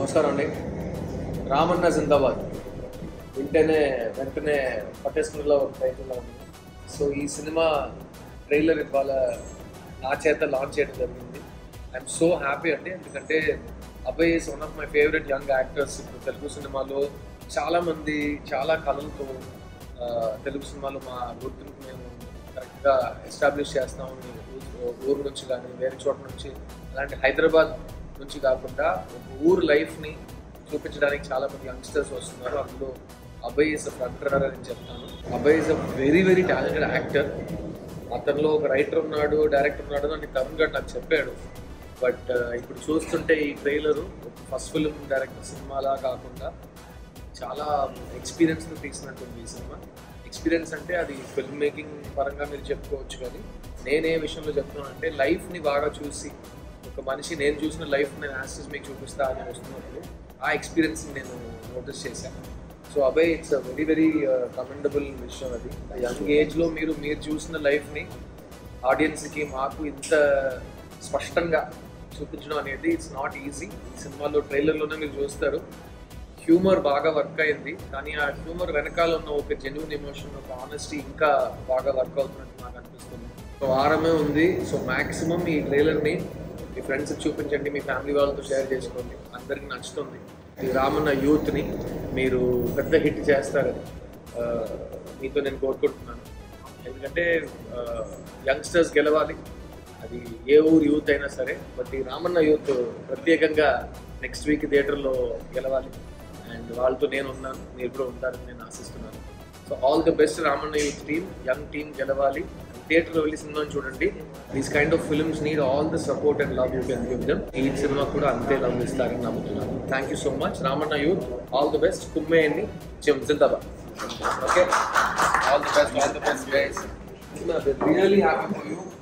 నమస్కారం అండి. రామన్న జిందాబాద్ వెంటనే పట్టేసుకునేలా ఒక టైటిల్లో ఉంది. సో ఈ సినిమా ట్రైలర్ ఇవాళ నా చేత లాంచ్ చేయడం జరిగింది. ఐఎమ్ సో హ్యాపీ అండి, ఎందుకంటే Abhay is one of my favourite young actors. ఇప్పుడు తెలుగు సినిమాలో చాలామంది చాలా కళలతో తెలుగు సినిమాలో మా గుర్తుకు మేము కరెక్ట్గా ఎస్టాబ్లిష్ చేస్తాము. ఊరు నుంచి కానీ వేరే చోట నుంచి, అలాంటి హైదరాబాద్ నుంచి కాకుండా ఒక ఊరు లైఫ్ని చూపించడానికి చాలామంది యంగ్స్టర్స్ వస్తున్నారు. అందులో Abhay is a front runner అని చెప్తాను. Abhay is a very very talented actor. అతనిలో ఒక రైటర్ ఉన్నాడు, డైరెక్టర్ ఉన్నాడు అని తరుణ్ గారు నాకు చెప్పాడు. బట్ ఇప్పుడు చూస్తుంటే ఈ ట్రైలరు ఫస్ట్ ఫిల్మ్ డైరెక్టర్ సినిమాలా కాకుండా చాలా ఎక్స్పీరియన్స్తో తీసినట్టుంది ఈ సినిమా. ఎక్స్పీరియన్స్ అంటే అది ఫిల్మ్ మేకింగ్ పరంగా మీరు చెప్పుకోవచ్చు, కానీ నేనే విషయంలో చెప్తున్నానంటే లైఫ్ని బాగా చూసి ఒక మనిషి నేను చూసిన లైఫ్ నేను యాక్సెస్ మీకు చూపిస్తా అని వస్తున్నప్పుడు ఆ ఎక్స్పీరియన్స్ని నేను నోటీస్ చేశాను. So Abhay it's a very very commendable విషయం. అది యంగ్ ఏజ్లో మీరు చూసిన లైఫ్ని ఆడియన్స్కి మాకు ఇంత స్పష్టంగా చూపించడం అనేది ఇట్స్ నాట్ ఈజీ. ఈ సినిమాలో ట్రైలర్లోనే మీరు చూస్తారు, హ్యూమర్ బాగా వర్క్ అయింది, కానీ ఆ హ్యూమర్ వెనకాల ఉన్న ఒక జెన్యూన్ ఎమోషన్, ఒక ఆనెస్టీ ఇంకా బాగా వర్క్ అవుతున్నట్టు నాకు అనిపిస్తుంది. సో వారమే ఉంది. సో మ్యాక్సిమం ఈ ట్రైలర్ని మీ ఫ్రెండ్స్కి చూపించండి, మీ ఫ్యామిలీ వాళ్ళతో షేర్ చేసుకోండి, అందరికీ నచ్చుతుంది. ఈ రామన్న యూత్ని మీరు పెద్ద హిట్ చేస్తారని మీతో నేను కోరుకుంటున్నాను. ఎందుకంటే యంగ్స్టర్స్ గెలవాలి, అది ఏ ఊరు యూత్ అయినా సరే. బట్ ఈ రామన్న యూత్ ప్రత్యేకంగా నెక్స్ట్ వీక్ థియేటర్లో గెలవాలి. అండ్ వాళ్ళతో నేను ఉన్నాను, మీరు కూడా ఉంటారని నేను ఆశిస్తున్నాను. So all the best Ramanna youth team, young team గెలవాలి. థియేటర్లో వెళ్ళి సినిమాని చూడండి. These kind of films need all the support and love you can give them. ఈ సినిమా కూడా అంతే లవ్ ఇస్తారని నమ్ముతున్నాను. Thank you so much. Ramanna youth all the best. కుమ్మేయండి, జిందాబాద్. Okay, all the best guys. Really happy for you.